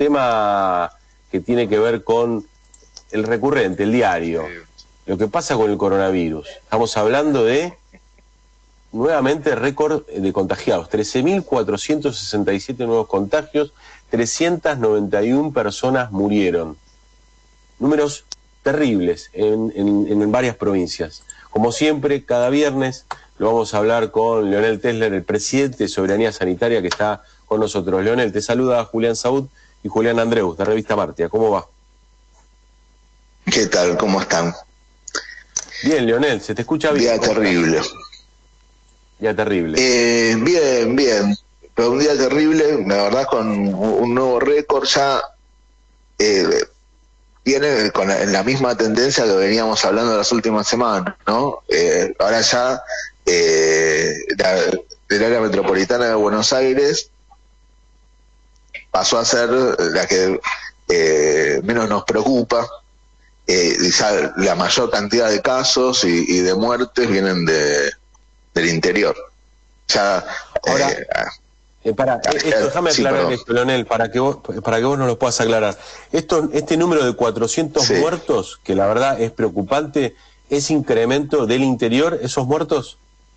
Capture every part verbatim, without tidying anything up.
tema que tiene que ver con el recurrente, el diario, lo que pasa con el coronavirus. Estamos hablando de, nuevamente, récord de contagiados, trece mil cuatrocientos sesenta y siete nuevos contagios, trescientas noventa y una personas murieron. Números terribles en, en, en varias provincias. Como siempre, cada viernes lo vamos a hablar con Leonel Tesler, el presidente de Soberanía Sanitaria, que está con nosotros. Leonel, te saluda Julián Saúd y Julián Andreu, de Revista Martia. ¿Cómo va? ¿Qué tal? ¿Cómo están? Bien, Leonel, se te escucha bien. Día terrible. Día terrible. Eh, bien, bien. Pero un día terrible, la verdad, con un nuevo récord ya. Eh, viene con la, en la misma tendencia que veníamos hablando las últimas semanas, ¿no? Eh, ahora ya eh, la, el área metropolitana de Buenos Aires pasó a ser la que eh, menos nos preocupa. Eh, y ya la mayor cantidad de casos y, y de muertes vienen de del interior. Ya ahora eh, eh, para eh, esto, déjame sí, aclarar perdón. esto, Leonel, para que vos para que vos nos lo puedas aclarar. Esto, este número de cuatrocientos Sí. muertos, que la verdad es preocupante, ¿es incremento del interior esos muertos?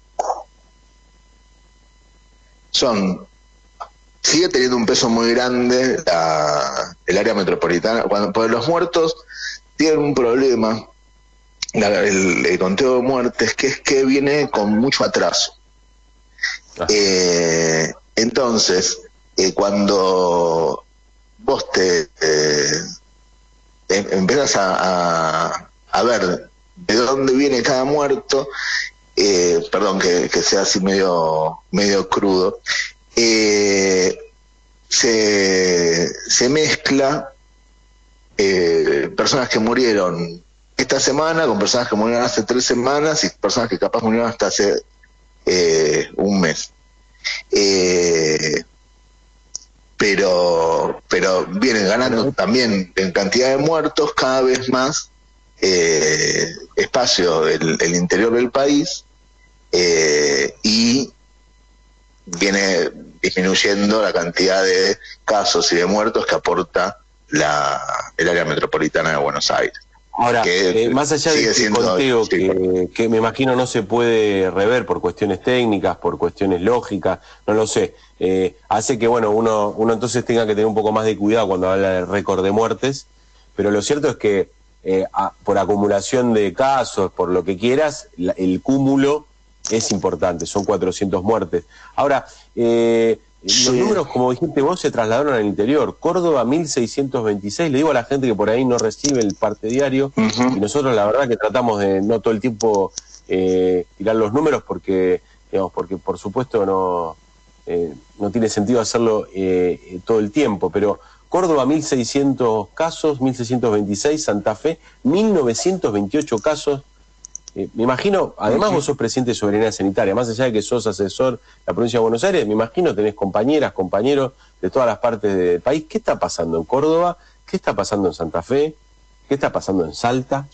Son sigue teniendo un peso muy grande la, el área metropolitana. Cuando por los muertos tienen un problema, la, el, el conteo de muertes, que es que viene con mucho atraso. Ah. Eh, entonces, eh, cuando vos te eh, em, empiezas a, a, a ver de dónde viene cada muerto, eh, perdón que, que sea así medio, medio crudo, eh, se, se mezcla eh, personas que murieron esta semana con personas que murieron hace tres semanas y personas que capaz murieron hasta hace eh, un mes. Eh, pero pero vienen ganando también en cantidad de muertos cada vez más eh, espacio del el interior del país eh, y viene disminuyendo la cantidad de casos y de muertos que aporta la el área metropolitana de Buenos Aires. Ahora, que eh, más allá de este siendo, conteo sí, que, que me imagino no se puede rever por cuestiones técnicas, por cuestiones lógicas, no lo sé, eh, hace que bueno uno uno entonces tenga que tener un poco más de cuidado cuando habla del récord de muertes, pero lo cierto es que eh, a, por acumulación de casos, por lo que quieras, la, el cúmulo es importante, son cuatrocientas muertes. Ahora, eh, sí. los números, como dijiste vos, se trasladaron al interior. Córdoba, mil seiscientos veintiséis. Le digo a la gente que por ahí no recibe el parte diario, Uh-huh. y nosotros la verdad que tratamos de no todo el tiempo eh, tirar los números porque, digamos, porque por supuesto no, eh, no tiene sentido hacerlo eh, todo el tiempo, pero Córdoba, mil seiscientos casos, mil seiscientos veintiséis, Santa Fe, mil novecientos veintiocho casos. Eh, me imagino, además vos sos presidente de Soberanía Sanitaria, más allá de que sos asesor de la provincia de Buenos Aires, me imagino tenés compañeras, compañeros de todas las partes del país. ¿Qué está pasando en Córdoba? ¿Qué está pasando en Santa Fe? ¿Qué está pasando en Salta?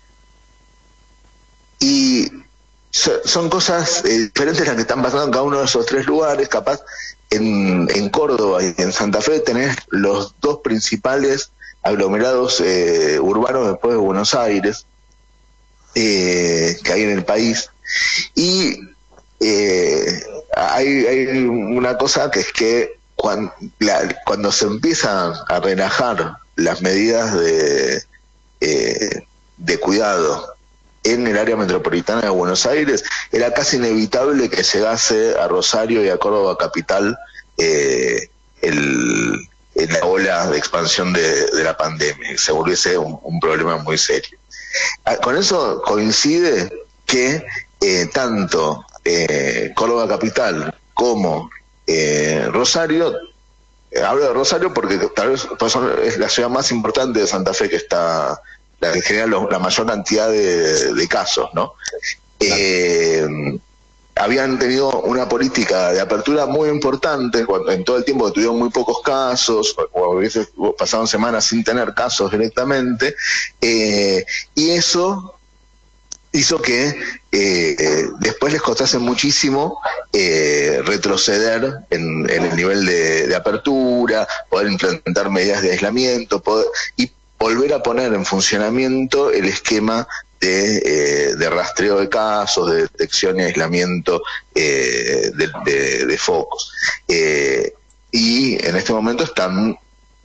Y so, son cosas eh, diferentes las que están pasando en cada uno de esos tres lugares. Capaz en, en Córdoba y en Santa Fe tenés los dos principales aglomerados eh, urbanos después de Buenos Aires eh, que hay en el país. Y eh, hay, hay una cosa que es que cuando, la, cuando se empiezan a relajar las medidas de, eh, de cuidado en el área metropolitana de Buenos Aires, era casi inevitable que llegase a Rosario y a Córdoba capital eh, el, el, la ola de expansión de, de la pandemia, y se volviese un, un problema muy serio. Con eso coincide que eh, tanto eh, Córdoba capital como eh, Rosario, eh, hablo de Rosario porque tal vez es la ciudad más importante de Santa Fe, que está la que genera lo, la mayor cantidad de, de casos, ¿no? Eh, habían tenido una política de apertura muy importante cuando, en todo el tiempo que tuvieron muy pocos casos, o a veces pasaron semanas sin tener casos directamente, eh, y eso hizo que eh, eh, después les costase muchísimo eh, retroceder en, en el nivel de, de apertura, poder implementar medidas de aislamiento poder, y volver a poner en funcionamiento el esquema de, eh, de rastreo de casos, de detección y aislamiento eh, de, de, de focos. Eh, y en este momento están,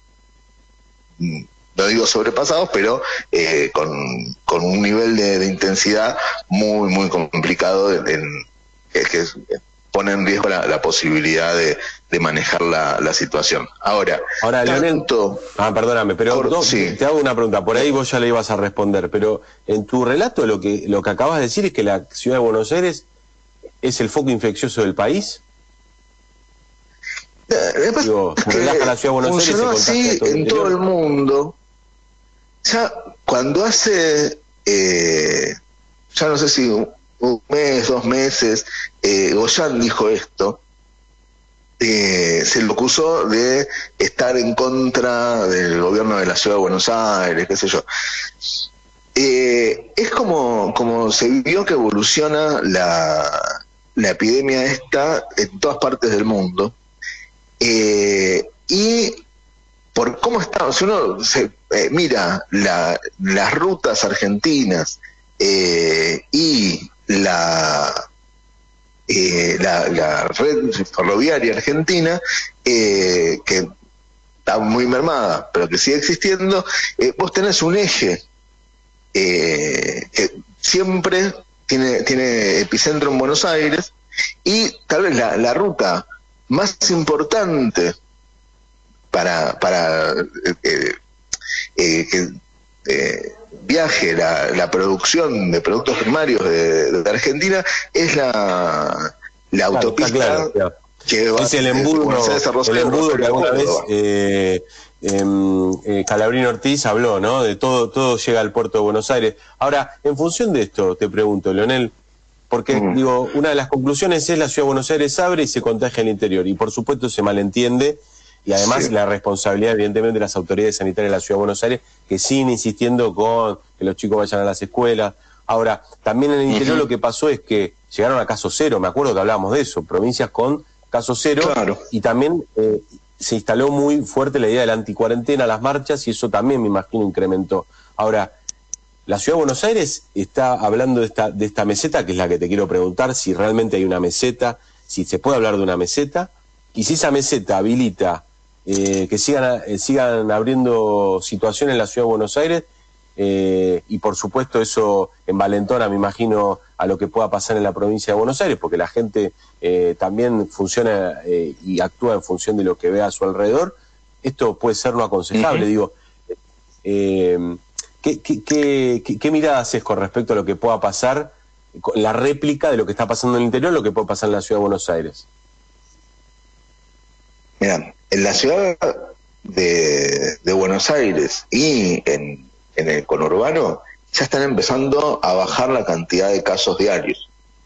no digo sobrepasados, pero eh, con, con un nivel de, de intensidad muy, muy complicado, en, en, que, que pone en riesgo la, la posibilidad de, de manejar la, la situación. Ahora, Ahora Leonel, tanto, ah, perdóname, pero por, no, sí. te hago una pregunta, por ahí vos ya le ibas a responder, pero en tu relato lo que, lo que acabas de decir es que la ciudad de Buenos Aires es el foco infeccioso del país. Eh, Digo, es que relaja la ciudad de Buenos Aires, se así todo el en todo el interior. mundo. Ya cuando hace, eh, ya no sé si un, un mes, dos meses, eh, Goyan dijo esto, eh, se lo acusó de estar en contra del gobierno de la ciudad de Buenos Aires, qué sé yo. Eh, es como, como se vio que evoluciona la, la epidemia esta en todas partes del mundo. Eh, y por cómo está, si uno se, eh, mira la, las rutas argentinas eh, y la, eh, la, la red ferroviaria argentina, eh, que está muy mermada, pero que sigue existiendo, eh, vos tenés un eje eh, que siempre tiene, tiene epicentro en Buenos Aires, y tal vez la, la ruta más importante para, para eh, eh, que eh, viaje la, la producción de productos primarios de, de Argentina es la, la Claro, autopista claro, claro. que va Es el de embudo, Buenos Aires a Rosario, el embudo que Rosario a alguna vez Córdoba. eh, eh, eh, Calabrino Ortiz habló, ¿no? De todo, todo llega al puerto de Buenos Aires. Ahora, en función de esto, te pregunto, Leonel, porque Mm. digo, una de las conclusiones es la ciudad de Buenos Aires abre y se contagia en el interior, y por supuesto se malentiende, y además Sí. la responsabilidad evidentemente de las autoridades sanitarias de la ciudad de Buenos Aires, que siguen insistiendo con que los chicos vayan a las escuelas. Ahora, también en el interior Uh-huh. lo que pasó es que llegaron a caso cero, me acuerdo que hablábamos de eso, provincias con caso cero, Claro. y también eh, se instaló muy fuerte la idea de la anticuarentena, las marchas, y eso también me imagino incrementó. Ahora, la ciudad de Buenos Aires está hablando de esta, de esta meseta, que es la que te quiero preguntar, si realmente hay una meseta, si se puede hablar de una meseta, y si esa meseta habilita eh, que sigan, eh, sigan abriendo situaciones en la ciudad de Buenos Aires, eh, y por supuesto eso envalentona, me imagino, a lo que pueda pasar en la provincia de Buenos Aires, porque la gente eh, también funciona eh, y actúa en función de lo que ve a su alrededor. Esto puede ser no aconsejable, Uh-huh. digo. Eh, ¿Qué, qué, qué, qué, ¿Qué mirada haces con respecto a lo que pueda pasar, la réplica de lo que está pasando en el interior, lo que puede pasar en la ciudad de Buenos Aires? Mira, en la ciudad de, de Buenos Aires y en, en el conurbano ya están empezando a bajar la cantidad de casos diarios.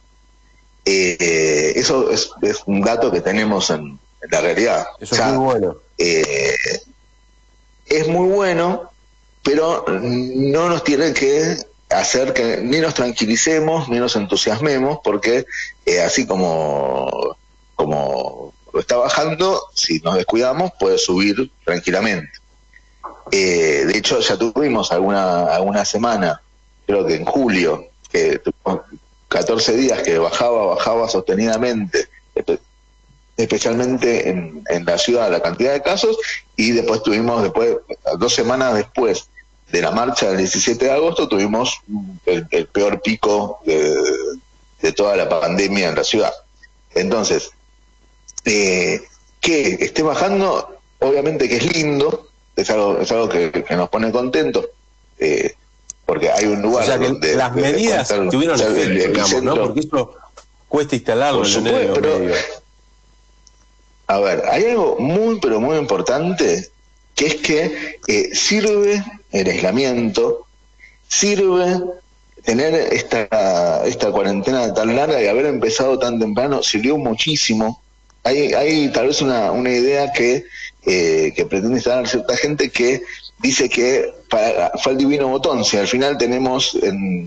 Eh, eso es, es un dato que tenemos en, en la realidad. Eso ya, es muy bueno. Eh, es muy bueno, pero no nos tiene que hacer que ni nos tranquilicemos ni nos entusiasmemos, porque eh, así como, como está bajando, si nos descuidamos puede subir tranquilamente. Eh, de hecho ya tuvimos alguna, alguna semana, creo que en julio, que tuvimos catorce días que bajaba, bajaba sostenidamente, especialmente en, en la ciudad, la cantidad de casos, y después tuvimos, después dos semanas después de la marcha del diecisiete de agosto, tuvimos el, el peor pico de, de toda la pandemia en la ciudad. Entonces, eh, que esté bajando, obviamente que es lindo, es algo, es algo que, que nos pone contentos, eh, porque hay un lugar, o sea que donde las medidas contar, tuvieron efecto, efecto, el digamos, ¿no? Porque eso cuesta instalarlo por en supuesto, los pero, medios. A ver, hay algo muy, pero muy importante, que es que eh, sirve el aislamiento, sirve tener esta, esta cuarentena tan larga y haber empezado tan temprano, sirvió muchísimo. Hay, hay tal vez una, una idea que, eh, que pretende instalar cierta gente que dice que para, fue el divino botón, si al final tenemos en,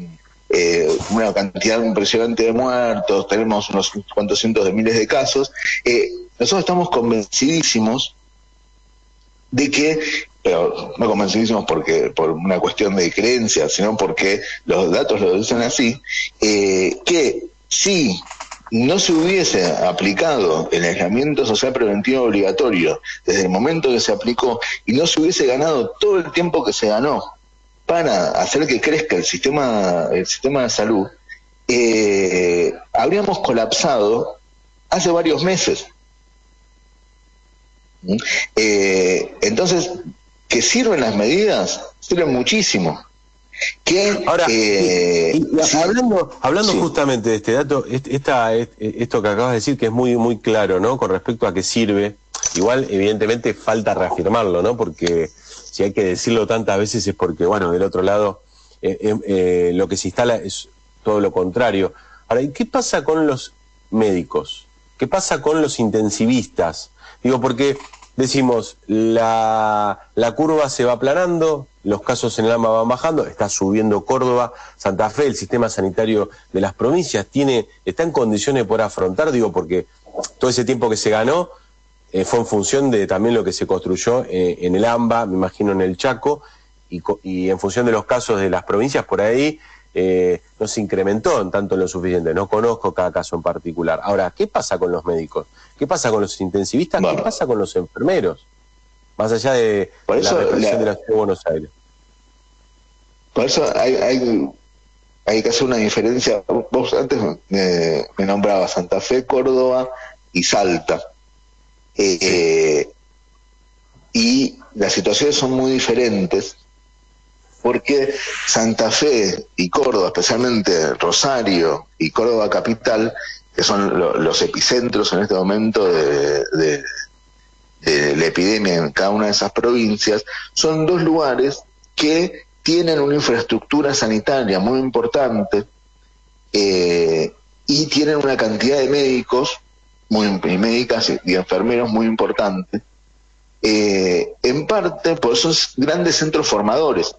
eh, una cantidad impresionante de muertos, tenemos unos cuantos cientos de miles de casos. Eh, nosotros estamos convencidísimos de que, pero no convencidísimos porque por una cuestión de creencia, sino porque los datos lo dicen así, eh, que si no se hubiese aplicado el aislamiento social preventivo obligatorio desde el momento que se aplicó y no se hubiese ganado todo el tiempo que se ganó para hacer que crezca el sistema, el sistema de salud, eh, habríamos colapsado hace varios meses. Eh, entonces, que sirven las medidas, sirven muchísimo. Que, Ahora, eh, y, y, sí, hablando, hablando sí. justamente de este dato, esta, esto que acabas de decir que es muy, muy claro, ¿no? Con respecto a qué sirve, igual evidentemente falta reafirmarlo, ¿no? Porque si hay que decirlo tantas veces es porque, bueno, del otro lado eh, eh, eh, lo que se instala es todo lo contrario. Ahora, ¿y qué pasa con los médicos? ¿Qué pasa con los intensivistas? Digo, porque decimos, la, la curva se va aplanando, los casos en el AMBA van bajando, está subiendo Córdoba, Santa Fe, el sistema sanitario de las provincias tiene, está en condiciones de poder afrontar, digo, porque todo ese tiempo que se ganó eh, fue en función de también lo que se construyó eh, en el AMBA, me imagino en el Chaco, y, y en función de los casos de las provincias por ahí, eh, no se incrementó en tanto lo suficiente. No conozco cada caso en particular. Ahora, ¿qué pasa con los médicos? ¿Qué pasa con los intensivistas? Bueno. ¿Qué pasa con los enfermeros? Más allá de, por eso, de la represión la, de la Ciudad de Buenos Aires. Por eso hay, hay, hay que hacer una diferencia. Vos antes me, me nombrabas Santa Fe, Córdoba y Salta. Eh, sí. eh, y las situaciones son muy diferentes porque Santa Fe y Córdoba, especialmente Rosario y Córdoba capital, que son lo, los epicentros en este momento de, de, de la epidemia en cada una de esas provincias, son dos lugares que tienen una infraestructura sanitaria muy importante eh, y tienen una cantidad de médicos muy, y médicas y, y enfermeros muy importante, eh, en parte por esos grandes centros formadores.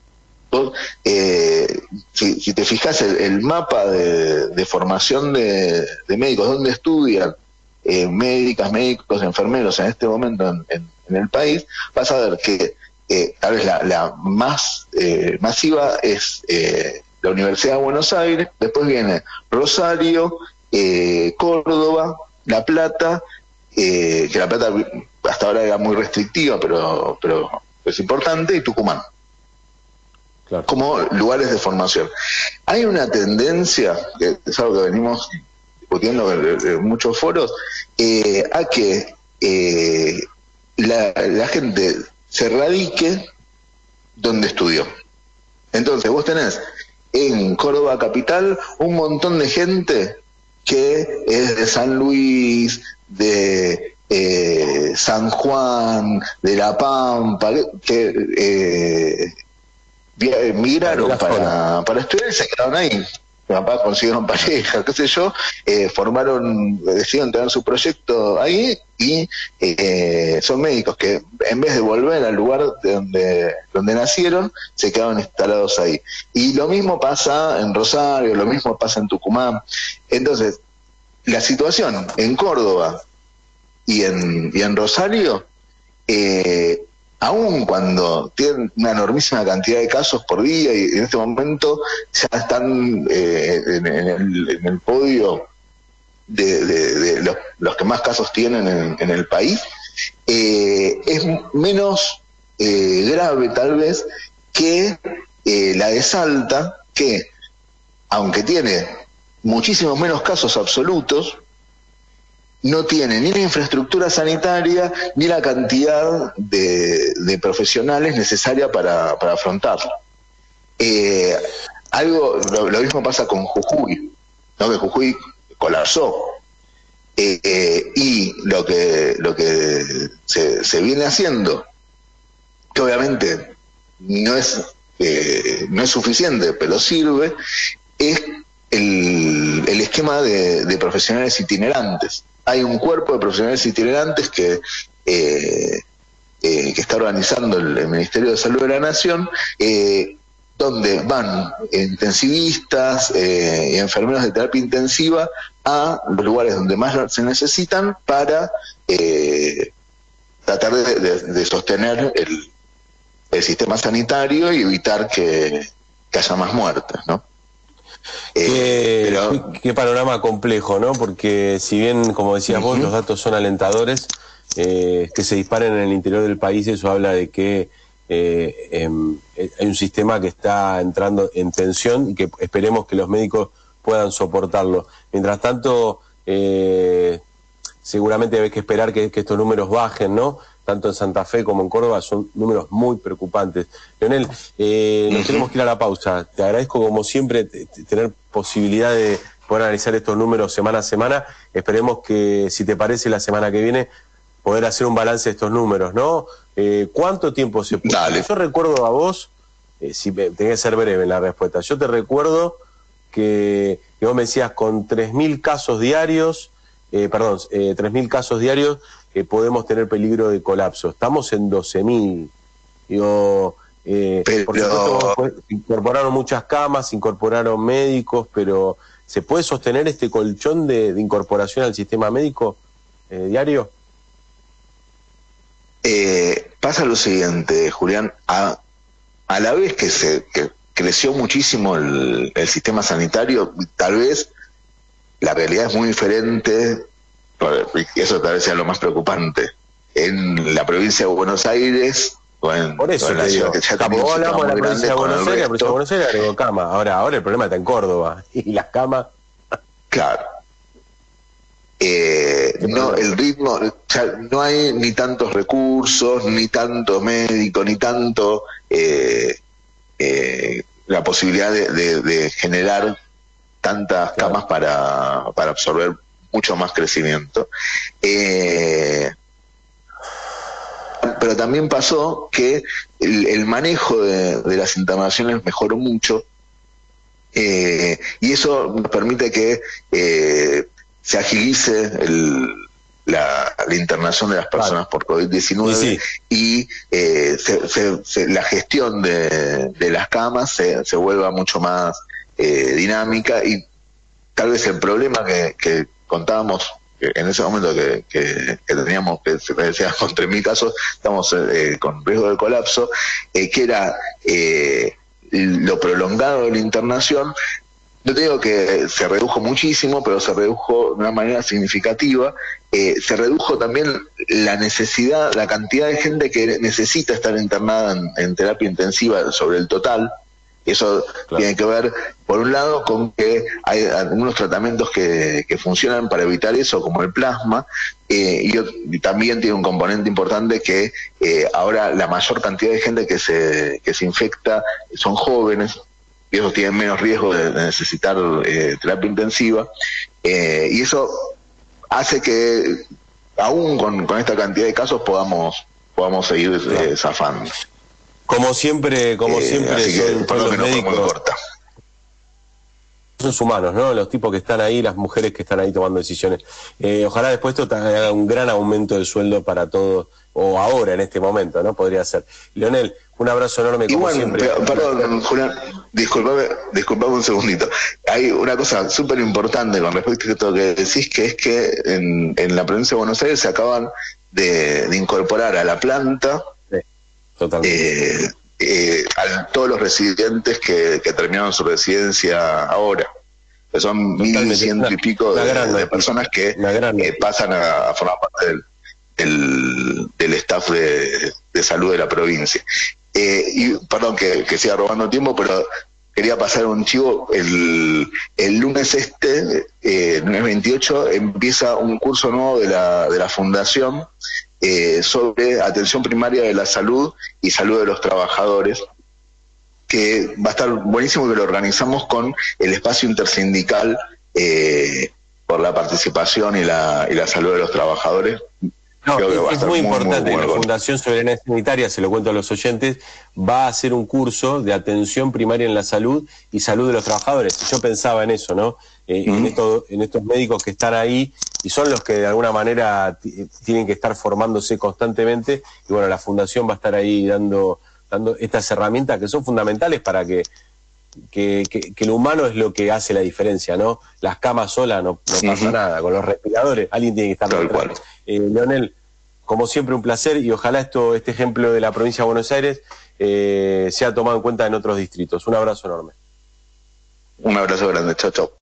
Eh, si, si te fijas el, el mapa de, de formación de, de médicos, donde estudian eh, médicas, médicos, enfermeros en este momento en, en, en el país, vas a ver que eh, tal vez la, la más eh, masiva es eh, la Universidad de Buenos Aires, después viene Rosario, eh, Córdoba, La Plata, eh, que La Plata hasta ahora era muy restrictiva, pero, pero es importante, y Tucumán. Claro. Como lugares de formación. Hay una tendencia, que es algo que venimos discutiendo en muchos foros, eh, a que eh, la, la gente se radique donde estudió. Entonces vos tenés en Córdoba capital un montón de gente que es de San Luis, de eh, San Juan, de La Pampa, que eh, migraron para, para estudiar y se quedaron ahí. Papá consiguieron pareja, qué sé yo, eh, formaron, decidieron tener su proyecto ahí y eh, son médicos que en vez de volver al lugar de donde, donde nacieron, se quedaron instalados ahí. Y lo mismo pasa en Rosario, lo mismo pasa en Tucumán. Entonces, la situación en Córdoba y en, y en Rosario, eh, aun cuando tienen una enormísima cantidad de casos por día y en este momento ya están eh, en, en, el, en el podio de, de, de los, los que más casos tienen en, en el país, eh, es menos eh, grave tal vez que eh, la de Salta, que aunque tiene muchísimos menos casos absolutos, no tiene ni la infraestructura sanitaria ni la cantidad de, de profesionales necesaria para, para afrontarlo. Eh, algo, lo, lo mismo pasa con Jujuy, ¿no? Que Jujuy colapsó. Eh, eh, y lo que, lo que se, se viene haciendo, que obviamente no es, eh, no es suficiente, pero sirve, es el, el esquema de, de profesionales itinerantes. Hay un cuerpo de profesionales itinerantes que, eh, eh, que está organizando el, el Ministerio de Salud de la Nación, eh, donde van intensivistas eh, y enfermeros de terapia intensiva a los lugares donde más se necesitan para eh, tratar de, de, de sostener el, el sistema sanitario y evitar que, que haya más muertes, ¿no? Qué, eh, pero... qué panorama complejo, ¿no? Porque si bien, como decías uh-huh. vos, los datos son alentadores, eh, que se disparen en el interior del país, eso habla de que eh, eh, hay un sistema que está entrando en tensión y que esperemos que los médicos puedan soportarlo. Mientras tanto, eh, seguramente hay que esperar que, que estos números bajen, ¿no? Tanto en Santa Fe como en Córdoba son números muy preocupantes. Leonel, eh, nos tenemos que ir a la pausa. Te agradezco como siempre t- t- tener posibilidad de poder analizar estos números semana a semana. Esperemos que, si te parece, la semana que viene poder hacer un balance de estos números, ¿no? Eh, ¿Cuánto tiempo se puede? Dale. Yo recuerdo a vos, eh, si tenés que ser breve en la respuesta, yo te recuerdo que, que vos me decías con tres mil casos diarios, eh, perdón, eh, tres mil casos diarios, que podemos tener peligro de colapso. Estamos en doce mil. Digo, eh, pero... por supuesto, pues, incorporaron muchas camas, incorporaron médicos, pero ¿se puede sostener este colchón de, de incorporación al sistema médico eh, diario? Eh, pasa lo siguiente, Julián, a, a la vez que se que creció muchísimo el, el sistema sanitario, tal vez la realidad es muy diferente. Eso tal vez sea lo más preocupante. En la provincia de Buenos Aires, o en, por eso o en la ciudad que ya tampoco hablamos de la provincia de Buenos Aires, la provincia de Buenos Aires agregó cama. Ahora, ahora el problema está en Córdoba. Y las camas. Claro. Eh, no, el ritmo, ya no hay ni tantos recursos, ni tanto médico, ni tanto eh, eh, la posibilidad de, de, de generar tantas claro. camas para, para absorber mucho más crecimiento. Eh, pero también pasó que el, el manejo de, de las internaciones mejoró mucho, eh, y eso nos permite que eh, se agilice el, la, la internación de las personas claro. por COVID diecinueve sí, sí. y eh, se, se, se, la gestión de, de las camas se, se vuelva mucho más eh, dinámica, y tal vez el problema que, que contábamos en ese momento que, que, que teníamos, que se decía con tres mil casos, estamos eh, con riesgo de colapso, eh, que era eh, lo prolongado de la internación. No te digo que se redujo muchísimo, pero se redujo de una manera significativa. Eh, se redujo también la necesidad, la cantidad de gente que necesita estar internada en, en terapia intensiva sobre el total. Eso claro. tiene que ver, por un lado, con que hay algunos tratamientos que, que funcionan para evitar eso, como el plasma, eh, y, y también tiene un componente importante que eh, ahora la mayor cantidad de gente que se, que se infecta son jóvenes, y esos tienen menos riesgo de, de necesitar eh, terapia intensiva, eh, y eso hace que, aún con, con esta cantidad de casos, podamos, podamos seguir eh, zafando. Como siempre, como eh, siempre son, son los médicos, son humanos, ¿no? Los tipos que están ahí, las mujeres que están ahí tomando decisiones. Eh, ojalá después esto haga un gran aumento del sueldo para todos, o ahora, en este momento, ¿no? Podría ser. Leonel, un abrazo enorme, como bueno, siempre. Pero, perdón, Julián, disculpame, disculpame un segundito. Hay una cosa súper importante con respecto a esto que decís, que es que en, en la provincia de Buenos Aires se acaban de, de incorporar a la planta Eh, eh, a todos los residentes que, que terminaron su residencia ahora, que son mil ciento y pico de, de personas que eh, pasan a, a formar parte del, del, del staff de, de salud de la provincia. Eh, y perdón que, que siga robando tiempo, pero quería pasar un chivo. El, el lunes este, eh, el lunes veintiocho, empieza un curso nuevo de la, de la Fundación Eh, sobre atención primaria de la salud y salud de los trabajadores, que va a estar buenísimo, que lo organizamos con el espacio intersindical eh, por la participación y la, y la salud de los trabajadores. No, es, es muy, muy importante. Muy bueno. La Fundación Soberanía Sanitaria, se lo cuento a los oyentes, va a hacer un curso de atención primaria en la salud y salud de los trabajadores. Yo pensaba en eso, ¿no? Eh, mm. en, esto, en estos médicos que están ahí y son los que de alguna manera t- tienen que estar formándose constantemente, y bueno, la Fundación va a estar ahí dando dando estas herramientas que son fundamentales para que, que, que, que lo humano es lo que hace la diferencia, ¿no? Las camas solas no, no pasa uh-huh. nada, con los respiradores alguien tiene que estar Tal cual. Eh, Leonel, como siempre un placer y ojalá esto, este ejemplo de la provincia de Buenos Aires eh, sea tomado en cuenta en otros distritos. Un abrazo enorme. Un abrazo grande, chao, chao.